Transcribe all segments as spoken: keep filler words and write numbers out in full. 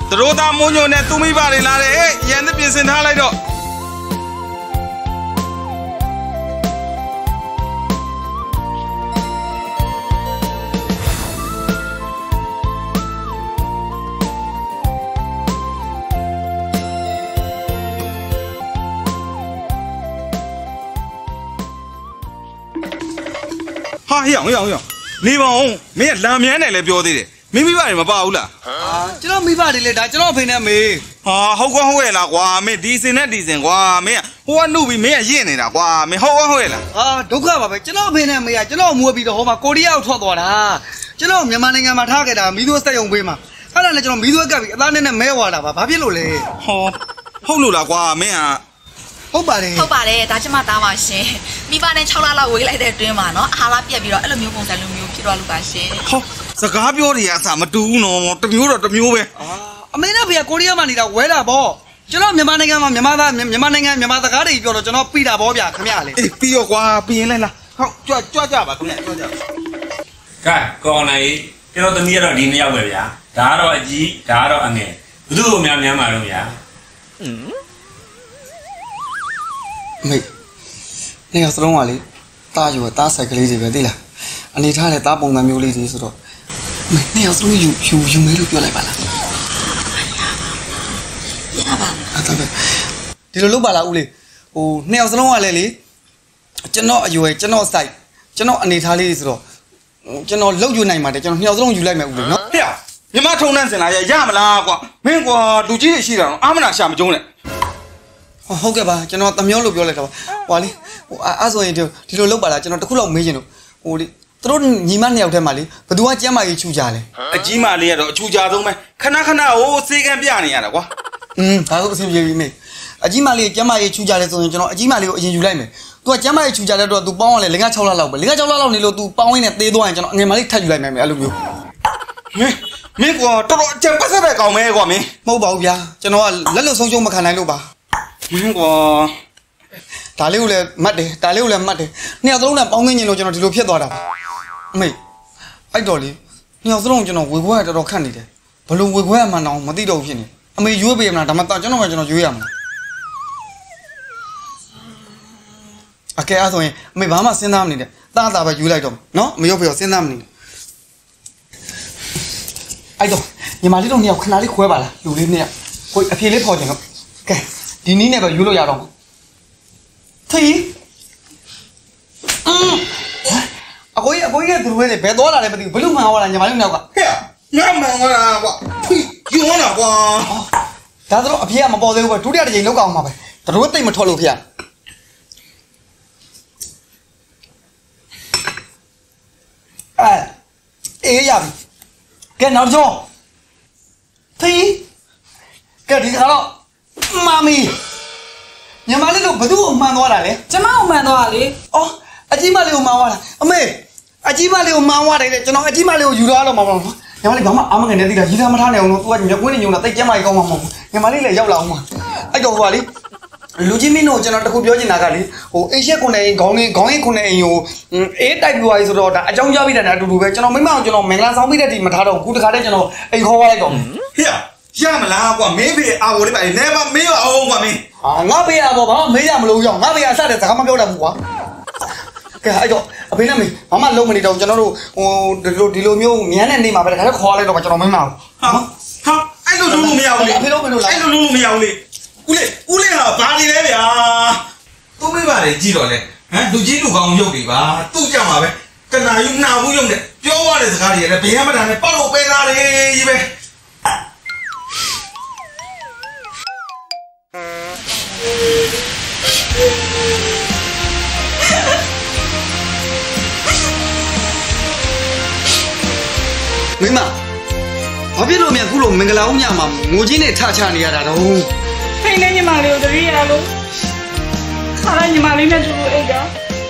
တို့သားမိုးညိုနဲ့သူမိဘတွေလာတယ်ဟဲ့ရန်သပြင်ဆင်ထားလိုက်တော့ဟာဟေ့အောင်ဟေ့အောင်ဟေ့အောင်နေပါဦးမင်းကလာမြန်းတယ်လည်းပြောသေးတယ်မိမိဘတွေမပါဘူးလားဟာကျွန်တော်မိဘတွေလေဒါကျွန်တော်အဖေနဲ့မေဟာဟုတ်ကွာဟုတ်ရဲ့လားကွာမင်းဒီစင်နဲ့ဒီစင်ကွာမင်းကဟိုကနှုတ်ပြီးမင်းကရင့်နေတာကွာမင်းဟုတ်ကွာဟုတ်ရဲ့လားဟာဒုက္ခပါပဲကျွန်တော်အဖေနဲ့မေကကျွန်တော်မွေးပြီးတော့ဟိုမှာကိုရီးယားကိုထွက်သွားတာကျွန်တော်မြန်မာနိုင်ငံမှာထားခဲ့တာမီးသွေးစက်ရုံပေးမှာအဲ့ဒါနဲ့ကျွန်တော်မီးသွေးကပ်ပြီးအသားနဲ့နဲ့မဲသွားတာပါဘာဖြစ်လို့လဲဟောဟုတ်လို့လားကွာမင်းကဟုတ်ပါတယ်ဟုတ်ပါတယ်ဒါကျမသားပါရှင်မိဘနဲ့၆လလောက်ဝေးလိုက်တဲ့အတွင်းမှာနော်အားလားပြက်ပြီးတော့အဲ့လိုမျိုးပုံစံလိုမျိုးဖြစ်သွားလို့ပါရှင်ဟောစကားပြောတွေကအစမတူဘူးနော်တမျိုးတော့တမျိုးပဲအာအမေနဲ့ဖေကကိုရီးယားမှာနေတာဝဲတာပေါ့ကျွန်တော်မြန်မာနိုင်ငံမှာမြန်မာသားမြန်မာနိုင်ငံမြန်မာစကားတွေပြောတော့ကျွန်တော်ပြီးတာပေါ့ဗျာခင်ဗျာလေအေးပြီးတော့ကွာပြီးရင်လဲလားဟုတ်ကြွကြွကြပါခင်ဗျာကြွကြပါကဲကောင်းလိုက်ကျွန်တော်သမီးကတော့ဒီနှစ်ယောက်ပဲဗျာဒါကတော့အကြီးဒါကတော့အငယ်ဘယ်သူ့ကိုများများမှာတော့ဗျာอืมမေနေရစလုံးကလေတားယူတားဆိုင်ကလေးတွေပဲသိလားအနေထားနဲ့တားပုံစံမျိုးလေးတွေဆိုတော့မေနေရစလုံးယူယူယူမဲလို့ပြောလိုက်ပါလားရပါအဲ့ဒါပဲဒီလိုလုပ်ပါလားဦးလေးဟိုနှစ်ယောက်စလုံးကလည်းလေကျွန်တော်အရွယ်ကျွန်တော်စိုက်ကျွန်တော်အနေထားလေးဆိုတော့ကျွန်တော်လောက်ယူနိုင်ပါတယ်ကျွန်တော်နှစ်ယောက်စလုံးယူလိုက်မယ်ဦးလေးနော်ဟဲ့မြမထုံနှန်းစင်လာရရမလားကွာမင်းကွာလူကြီးတွေရှိတာတော့အာမနာရှာမကျုံးနဲ့ဟုတ်ကဲ့ပါကျွန်တော်တမျိုးလို့ပြောလိုက်တာပါဟွာလေဟိုအဲ့ဆိုရင်ဒီလိုလုပ်ပါလားကျွန်တော်တခုလောက်မေးချင်လို့ဟိုလေသူတို့ညီမနှစ်ယောက်ထဲမှာလေဘသူကကျမ်းမာရေးချူကြလဲအကြီးမလေးကတော့အချူကြဆုံးပဲခဏခဏဟိုစေကံပြနေရတာကွာอืมဒါဆိုအဆင်ပြေပြီမေအကြီးမလေးကျမ်းမာရေးချူကြလဲဆိုရင်ကျွန်တော်အကြီးမလေးကိုအရင်ယူလိုက်မယ်သူကကျမ်းမာရေးချူကြတဲ့တော့ तू ပေါင်းအောင်လေလင်္ကာ၆လလောက်ပဲလင်္ကာ၆လလောက်နေလို့ तू ပေါင်းရင်းနဲ့သေးသွားရင်ကျွန်တော်အငယ်မလေးထပ်ယူလိုက်မယ်အဲ့လိုမျိုးမင်းမင်းကွာတော်တော်အကျံပတ်ဆက်ပဲကောင်းမဲကွာမင်းမဟုတ်ပါဘူးဗျာကျွန်တော်ကလက်လွတ်ဆုံးရှုံးမခံနိုင်လို့ပါမင်းကွာဒါလေးကိုလည်းမှတ်တယ်ဒါလေးကိုလည်းမှတ်တယ်နှစ်ယောက်စလုံးနဲ့ပေါင်းသင်းကျင်လို့ကျွန်တော်ဒီလိုဖြစ်သွားတာအမေအဲ့တော်လေးနှစ်ယောက်စလုံးကျွန်တော်ဝေခွဲရတော်တော်ခတ်နေတယ်ဘလို့ဝေခွဲရမှန်းတော့မသိတော့ဖြစ်နေအမေရွေးပေးမလားဒါမှကျွန်တော်မှကျွန်တော်ရွေးရမလားအကဲအဲ့ဆိုရင်အမေဘာမှစဉ်းစားမနေနဲ့တားတာပဲယူလိုက်တော့နော်မရုပ်ဖေရောစဉ်းစားမနေနဲ့အဲ့တော့ညီမလေးတို့နှစ်ယောက်ခဏလေးခွဲပါလားလူလေးနှစ်ယောက်ကိုအဖြေလေးဖော်ကြတော့ကဲဒီနည်းနဲ့ပဲယူလို့ရတော့သီးအင်းအကိုကြီးအကိုကြီးကသူတွေဘယ်သွားလာလဲမသိဘူးဘလို့မှန်သွားလားညီမလေးနှစ်ယောက်ကဟဲ့ငါမှန်သွားတာကွာဖိယူလာကွာဒါဆိုတော့အဖေကမပေါ်သေးဘူးပဲဒုတိယတစ်ချိန်လောက်အောင်မှာပဲသူတို့တိတ်မထွက်လို့ဖေအဲအေးရပြီကဲနောက်ဆုံးသီးကဲဒီခါတော့မမီညီမလေးတို့ဘသူ့ကိုမှန်သွားတာလဲကျမကိုမှန်သွားတာလေအော်အကြီးမလေးကိုမှန်သွားတာအမေအကြီးမလေးကိုမှန်သွားတယ်လေကျွန်တော်အကြီးမလေးကိုယူသွားတော့မှာမဟုတ်ဘူးညီမလေးဘာမှအာမငယ်နေသေးတာရီးသားမထားနိုင်အောင်လို့ तू ကညကွင်းနေညုံတာတိတ်ကျမ်းမာကြီးကောင်းမှာမဟုတ်ဘူးညီမလေးလည်းရောက်လာအောင်မှာအဲ့တော့ဟိုကလေလူကြီးမင်းတို့ကျွန်တော်တခုပြောချင်တာကလေဟိုအိမ်ရှက်ခုနဲ့အိမ်ခေါင်းလေးခေါင်းရင်ခုနဲ့အိမ်ကိုအေးတိုက်ပြသွားပြီဆိုတော့ဒါအကြောင်းကြားပြီးတာအတူတူပဲကျွန်တော်မိမအောင်ကျွန်တော်မင်္ဂလာဆောင်ပြီးတဲ့ဒီမထားတော့ခုတခါတည်းကျွန်တော်အိမ်ခေါ်သွားလိုက်တော့ဟေ့ရမလားကွာမင်းဖေအာဝလေးပါလဲမမေးပါအောင်ကွာမင်းဟာငါဖေးရတော့ဘာမှမေးရမလို့ရောက်ငါဖေးရစတဲ့စကားမပြောတတ်ဘူးကွာကဲအဲ့တော့အဖေနဲ့မေဘာမှလုံးမနေတော့ကျွန်တော်တို့ဟိုဒီလိုဒီလိုမျိုးမြန်းတဲ့နေမှာပဲတခါတည်းခေါ်လိုက်တော့ကျွန်တော်မိမအောင်ဟာဟာအဲ့လိုလုံးလို့မရဘူးလေအဖေလုံးမလို့လားအဲ့လိုလုံးလို့မရဘူးလေဦးလေးဦးလေးဟာဘာနေလဲဗျာသူ့မိဘတွေကြည့်တော့လေဟမ်လူကြီးလူကောင်းရုပ်တွေပါသူ့ကြမှာပဲကနာယူနာဘူးရုပ်နဲ့ပြောရတဲ့စကားတွေလည်းဘယ်မှမတန်နဲ့ပေါက်လို့ပဲသားတွေကြီးပဲမိမဘာဖြစ်လို့မြန်ခုလိုမင်္ဂလာဦးညမှာငိုကြီးနဲ့ထချနေရတာတော့ဖိနေညီမလေးကိုတတိယလို့ခါလိုက်ညီမလေးနဲ့တူတူအိတ်တာ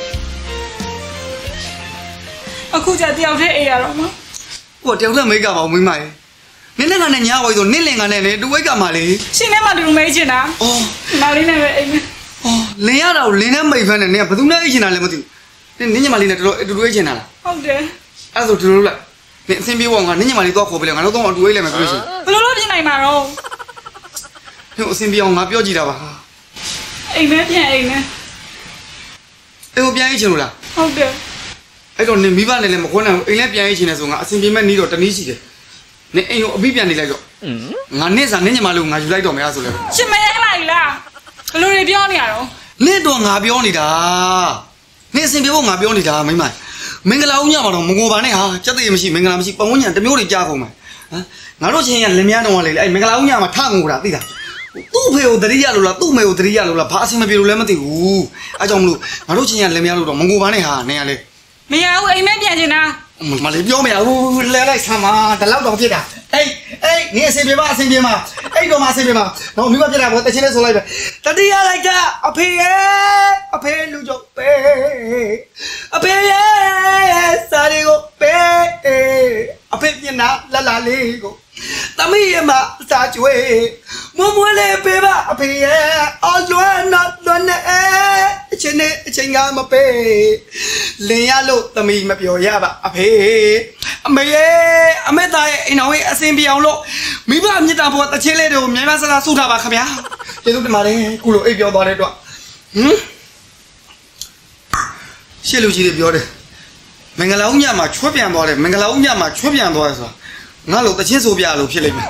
အခုကျတယောက်တည်းအိတ်ရတော့မဟိုတယောက်တည်းမိတ်ကပါမိမရဲ့နင်းနဲ့ကနဲ့ညာဝိုင်းဆိုနင်းလင်ကနဲ့လေတူဝိတ်ကမှလေရှင်နဲ့မှတူမိတ်ချင်တာအော်ညီမလေးနဲ့ပဲအိတ်မယ်အော်လင်ရတော့လင်နဲ့မိတ်ဖမ်းနဲ့နင်ကဘယ်သူနဲ့အိတ်ချင်တာလဲမသိဘူးနင်းညီမလေးနဲ့တော်တော်အတူတူအိတ်ချင်တာလားဟုတ်တယ်အဲ့ဒါဆိုဒီလိုလိုက်နင်အဆင်ပြေပေါ့ငါနင်းညီမလေးတော့ခေါ်ပြလဲငါတို့တော့အတူအိတ်လိုက်မယ်ဆိုလို့ရှိရင်ဘလို့လို့ပြင်နိုင်မှာတော့ဟိုအစင်ပြောင်းငါပြောကြည့်တာပါအိမ်မဲပြန်အိမ်မဲအိမ်ကိုပြန်ရေးချင်လို့လားဟုတ်တယ်အဲ့တော့နေမိဘနဲ့လည်းမခွန်းနိုင်ဘူးအိမ်လည်းပြန်ရေးချင်တယ်ဆိုငါအစင်ပြေမဲ့နီးတော့တနည်းရှိတယ်နေအိမ်ကိုအပြီးပြန်နေလိုက်တော့ငါနေ့စားနေ့ညမလို့ငါယူလိုက်တော့မယ်ဆိုလဲရှင်မရလိုက်လားဘလို့တွေပြောနေရတော့နေ့တော့ငါပြောနေတာနေ့အစင်ပြေဖို့ငါပြောနေတာမိမမင်္ဂလာဦးညမှာတော့မငိုပါနဲ့ဟာစက်တည်းမရှိမင်္ဂလာမရှိပဝန်းကျင်တစ်မျိုးတွေကြားကုန်မယ်ဟမ်ငါတို့ချင်းရလက်များတော့လေအဲ့မင်္ဂလာဦးညမှာထငိုတာသိလားသူ့ဖေကိုတတိယလို့လားသူ့မေကိုတတိယလို့လားဘာအစင်မပြေလို့လဲမသိဘူးအဲ့ကြောင့်မလို့ငါတို့ချင်းရလက်များလို့တော့မငိုပါနဲ့ဟာနေရလေမရဘူးအိမ်မဲပြန်ချင်တာမလေးပြောမရဘူးလဲလိုက်ဆမ်းပါတလောက်တော့ဖြစ်တာအေးအေးနေအစင်ပြေပါအစင်ပြေပါအဲ့တော့မှအစင်ပြေပါတော့မိမပြတာဘောတချင်းလေးဆိုလိုက်ပဲတတိယလိုက်တာအဖေရဲ့အဖေလူကြောင့်ပဲအဖေရဲ့စာရီကိုပဲအဖေမျက်နှာလလာလေးကိုသမီးရဲ့မစာကျွေးမမွေးလေးပေးပါအဖေရဲ့အလွမ်းတော့လွမ်းနေအချင်းနဲ့အချင်းကမပေးလင်ရလို့သမီးမပြောရပါအဖေအမေရဲ့အမေသားရဲ့အိမ်တော်ရဲ့အစင်ပြောင်လို့မိဘမြစ်တာပေါ်တချင်းလေးတွေကိုမြန်မာစကားစုထားပါခင်ဗျာကျေးဇူးတင်ပါတယ်ကုလိုအိပ်ပြောသွားတဲ့အတွက်ဟမ်ရှေ့လူကြီးတွေပြောတယ်မင်္ဂလာဦးညမှာချွတ်ပြန်သွားတယ်မင်္ဂလာဦးညမှာချွတ်ပြန်သွားတယ်ဆိုတာငါ့လိုတချင်းဆိုပြလို့ဖြစ်လိမ့်မယ်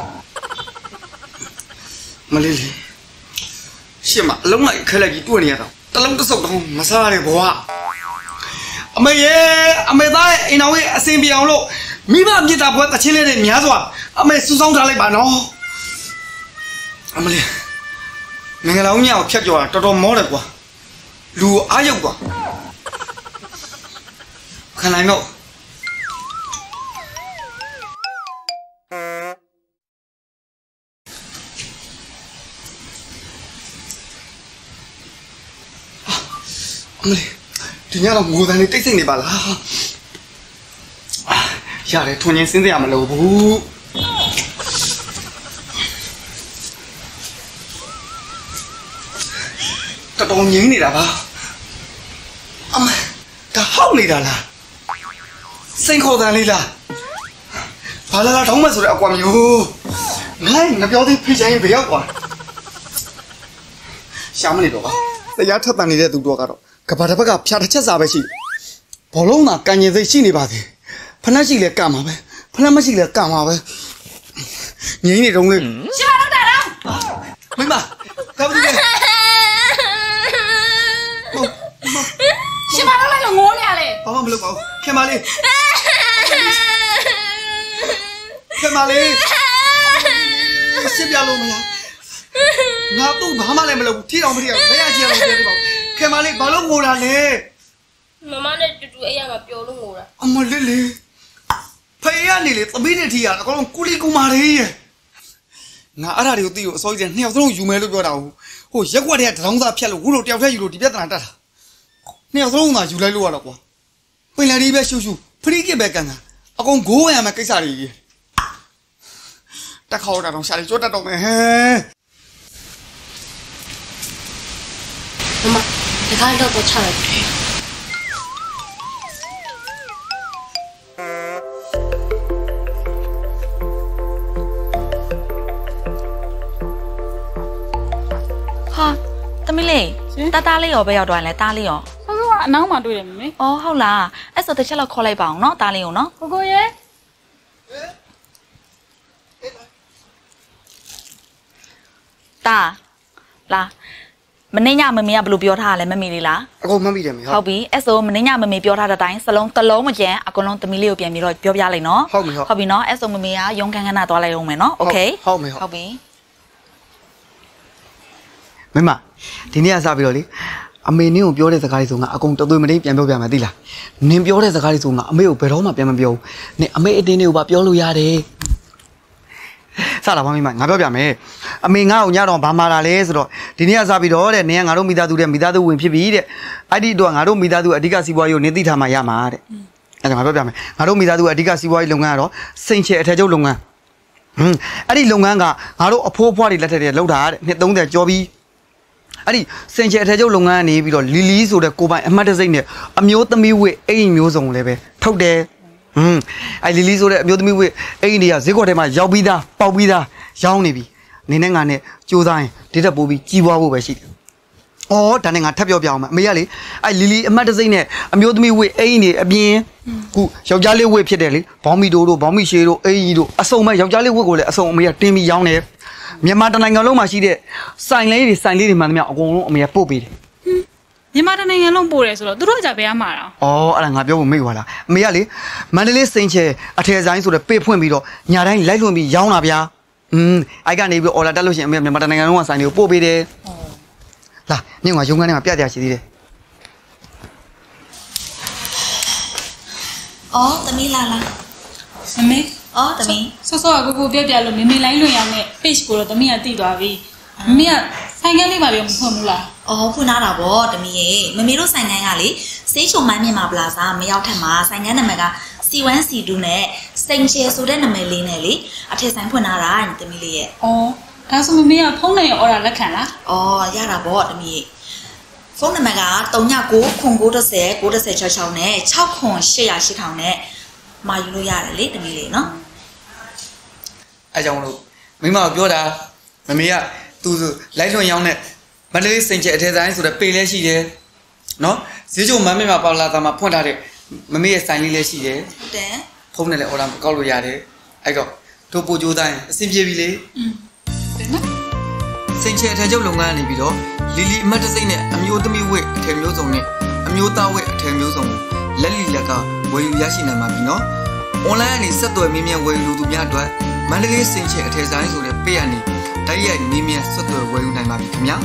မလေးလေးရှေ့မှာအလုံးလိုက်ခဲလိုက်ကြီးတွေ့နေရတော့တလုံးတစ်စုပ်တော့မစားရဘွားအမေရဲ့အမေသားရဲ့အိမ်တော်ရဲ့အစင်ပြောင်လို့မိဘမြစ်တာဘွားတချင်းလေးတွေများစွာအမေစူးစောင်းထားလိုက်ပါနော်အမလေးမင်္ဂလာဦးညကိုဖြတ်ကျော်တာတော်တော်မောတယ်ကွာလူအားရုပ်ကွာခံနိုင်တော့အမလေးဒီညတော့ငိုတန်းလေးတိတ်ဆိတ်နေပါလားရတယ်ထွန်ရင်စဉ်းစားရမလို့ဘူးတော်တော်ငြင်းနေတာပါအမဒါဟောက်နေတာလားစိန်ခေါ်တန်းလေးလားဘာလာထောင်းမဆိုတဲ့အကွာမျိုးငိုင်းငါပြောသေးဖိချင်ရင်ဘယ်ရောက်ကွာရှာမနေတော့ပါတရားထက်တန်နေတဲ့သူတို့ကတော့ကဘာတစ်ဘက်ကဖြာတစ်ချက်စာပဲရှိဘောလုံးသာကန်ရင်စိတ်ရှိနေပါသေးဖနှက်ရှိလဲကမှာပဲဖနှက်မရှိလဲကမှာပဲငင်းနေတုံးလေးရှင်မတော့တာတော့မိမကဘာလို့လဲရှင်မတော့လည်းငိုးနေရလေဘာမှမလုပ်ပါဘူးခင်မလေးခင်မလေးစစ်ပြလို့မရငါတို့ဘာမှလည်းမလုပ်ဘူးထီအောင်မထီအောင်လက်ရချင်အောင်ပြောနေပါဦးခင်မလေးဘာလို့ငိုတာလဲမမနဲ့တူတူအဲ့ရမှာပျော်လို့ငိုတာအမလေးလေးဖေးရနေလေသမီးနဲ့ထီရအကောင်ကူလီကူမာလေးရဲ့ငါအဲ့ဒါတွေကိုသိလို့အစိုးရနှစ်ယောက်စလုံးယူမယ်လို့ပြောတာဟုတ်ဟိုရက်ွက်တဲ့တရောင်းသားဖြတ်လို့ခုလိုတယောက်တည်းယူလို့ဒီပြဿနာတက်တာနှစ်ယောက်စလုံးသာယူလိုက်လို့ရတော့ကွာပင်လယ်ဒီပဲရှူရှူဖရီးကစ်ပဲကန်ကန်အကောင်ဂိုးရမယ်ကိစ္စတွေတက်ခေါ်တာတော့ရှာလေးကြွတ်တတ်တော့မယ်ဟဲမမဒီကားတော့ပေါ်ချလိုက်တယ်ဟာသမီးလေးတာတာလေးရောပဲရောက်တော့လဲတားလေးရောဆောဆောကအနောက်မှာတွေ့တယ်မမေအော်ဟုတ်လားအဲ့ဆိုတစ်ချက်လောက်ခေါ်လိုက်ပါအောင်နော်တားလေးကိုနော်ကိုကိုရဲ့တာလာမနေ့ညမမေကဘယ်လိုပြောထားရလဲမမေလေးလားအကုန်မှတ်မိတယ်မေဟုတ်ပြီအဲ့ဆိုမနေ့ညမမေပြောထားတဲ့အတိုင်းစလုံးတစ်လုံးမကျန်အကုန်လုံးသမီးလေးကိုပြန်ပြီးတော့ပြောပြလိုက်နော်ဟုတ်ပြီဟုတ်ဟုတ်ပြီနော်အဲ့ဆိုမမေကရုံးခန်းခန်းနာသွားလိုက်အောင်မယ်နော်โอเคဟုတ်ပြီဟုတ်ပြီမမဒီနေ့ကစပြီးတော့လေအမေနင်းကိုပြောတဲ့စကားလေးဆိုငါအကုန်တသွေးမတိန်ပြန်ပြောပြမယ်သိလားနင်ပြောတဲ့စကားလေးဆိုငါအမေကိုဘယ်တော့မှပြန်မပြောဘူးနင်အမေအတင်းလေးကိုပါပြောလို့ရတယ်စလာပါမိမငါပြောပြမယ်အမေငါ့ကိုညတော့ဘာမာတာလဲဆိုတော့ဒီနေ့ကစပြီးတော့တဲ့နင်ကငါတို့မိသားစုတဲ့မိသားစုဝင်ဖြစ်ပြီတဲ့အဲ့ဒီတော့ငါတို့မိသားစုအဓိကစီးပွားရေးကိုနင်သိထားမှရမှာတဲ့အဲ့ဒါငါပြောပြမယ်ငါတို့မိသားစုအဓိကစီးပွားရေးလုပ်ငန်းကတော့စိန်ချေအထက်ချုပ်လုပ်ငန်းဟွန်းအဲ့ဒီလုပ်ငန်းကငါတို့အဖိုးအဖွားတွေလက်ထက်တွေလုပ်တာတဲ့နှစ်သုံးဆယ်ကျော်ပြီးအဲ့ဒီစင်ချေအထက်ချုပ်လုပ်ငန်းကနေပြီးတော့လီလီဆိုတဲ့ကိုပိုင်အမှတ်တစိမ့်နဲ့အမျိုးသမီးဝိအိမ်မျိုးစုံလည်းပဲထုတ်တယ်ဟွန်းအဲ့လီလီဆိုတဲ့အမျိုးသမီးဝိအိမ်တွေကဈေးကွက်ထဲမှာရောက်ပြီးသားပေါက်ပြီးသားရောင်းနေပြီနေနဲ့ငါနဲ့ကြိုးစားရင်ဒီတက်ပိုးပြီးကြီးပွားဖို့ပဲရှိတယ်။အော်ဒါနဲ့ငါထပ်ပြောပြအောင်မယ်အမေကလေအဲ့လီလီအမတ်တစိမ့်နဲ့အမျိုးသမီးဝေအိမ်နေအပြင်ခုယောက်ျားလေးဝေဖြစ်တယ်လေဘောင်းမီတိုတို့ဘောင်းမီရှေတို့အိမ်ကြီးတို့အစုံမဲ့ယောက်ျားလေးဝေကိုလည်းအစုံအမေကတင်းပြီးရောင်းတယ်မြန်မာတနိုင်ငံလုံးမှာရှိတဲ့ဆိုင်လေးတွေဆိုင်လေးတွေမှန်သမျှအကုန်လုံးအမေကပို့ပေးတယ်မြန်မာတနိုင်ငံလုံးပို့တယ်ဆိုတော့သူတို့ကြဘယ်မှာတော့အော်အဲ့ဒါငါပြောဖို့မိတ်သွားလားအမေကလေမန္တလေးစိန်ချဲအထယ်ဆိုင်ဆိုတဲ့ပေဖွင့်ပြီးတော့ညာတိုင်းလိုက်လွန်ပြီးရောင်းတာဗျာอืมအိုက်ကနေပြီးအော်လာတက်လို့ရှိရင်အမေမြန်မာတနိုင်ငံလုံးကဆိုင်တွေကိုပို့ပေးတယ်လာညငါရုံးခန်းထဲမှာပြပြရှိသေးတယ်အော်သမီးလာလာမမေအော်သမီးဆော့ဆော့ကကိုကိုပြပြလို့မမေလိုင်းလွန်ရောက်နဲ့ page ကိုတော့သမီးကတည်သွားပြီမမေကဆိုင်ကန်းလေးပါပြောမဖွင့်ဘူးလားအော်ဖွင့်လာတာဗောသမီးရေမမေတို့ဆိုင်ကန်းကလေစေးချုံမိုင်းမြန်မာပလာဇာမရောက်ထက်မှာဆိုင်ကန်းနာမည်က C one C two နဲ့စိန်ချေဆိုတဲ့နာမည်လေးနဲ့လေအထက်ဆိုင်ဖွင့်လာတာသမီးလေးရဲ့အော်ဒါဆိုမမေကဖုန်းနဲ့အော်ဒါလက်ခံလားအော်ရတာဗောသမီးရေဖုန်းနံပါတ်ကthree nine nine nine nine one zero nine zero six sixနဲ့six eight eight eight eightနဲ့မှာယူလို့ရတယ်လေသမီးလေးနော်အဲကြောင့်လို့မိမကပြောတာမမေကသူလိုက်လွန်ရောင်းနဲ့မန္တလေးစိန်ချဲအထက်ဆိုင်ဆိုတဲ့ပေလဲရှိတယ်နော်ဈေးချိုမမ်းမြမှာပေါ်လာတာမှာဖွင့်ထားတဲ့မမေရဲ့ဆိုင်လေးလည်းရှိတယ်ဟုတ်တယ်ဖုန်းနဲ့လည်းအော်ဒါကောက်လို့ရတယ်အဲ့တော့တို့ပို့ကြိုးတိုင်းအဆင်ပြေပြီလေอืมတယ်နော်စိန်ချဲအထက်ချုပ်လုပ်ငန်းနေပြီးတော့လီလီအမတ်တစိမ့်နဲ့အမျိုးသမီးဝက်အထည်မျိုးစုံနဲ့အမျိုးသားဝက်အထည်မျိုးစုံကိုလက်လီလက်ကဝယ်ယူရရှိနိုင်မှာပြီနော်အွန်လိုင်းကနေဆက်သွယ်မြင်းမြန်းဝယ်ယူလူသူများအတွက်မန္တလေးစိန်ချဲအထည်ဆိုင်ဆိုတဲ့ပေရနေတိုက်ရိုက်မြင်းမြန်းဆက်သွယ်ဝယ်ယူနိုင်မှာပြီခင်ဗျာ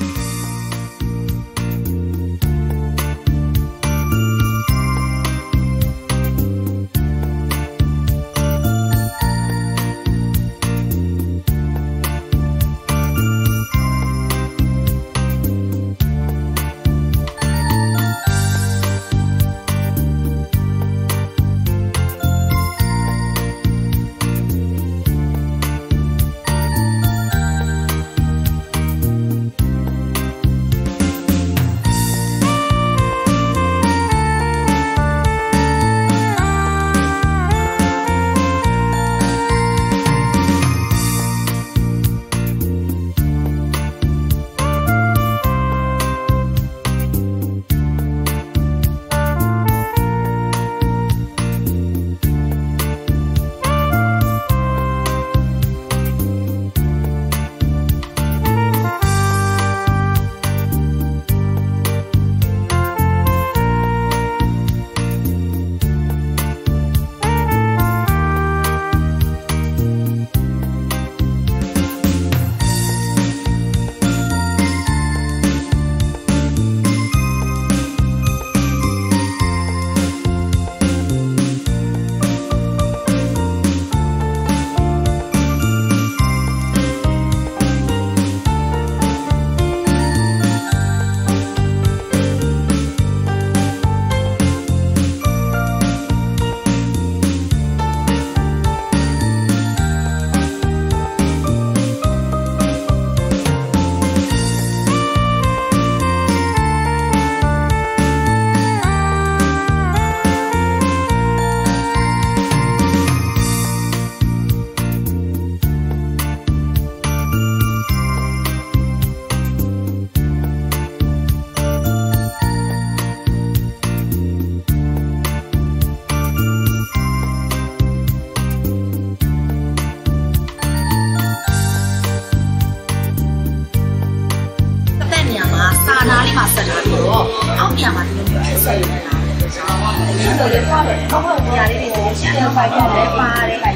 အောက်ပြန်မှာဒီလိုမျိုးဖြစ်ဆက်နေတာ။ဒီလိုလေးပွားတယ်။အောက်မှာနေရာလေးတွေဆိုရင်အလုပ်ပိုင်ရတယ်ပါတယ်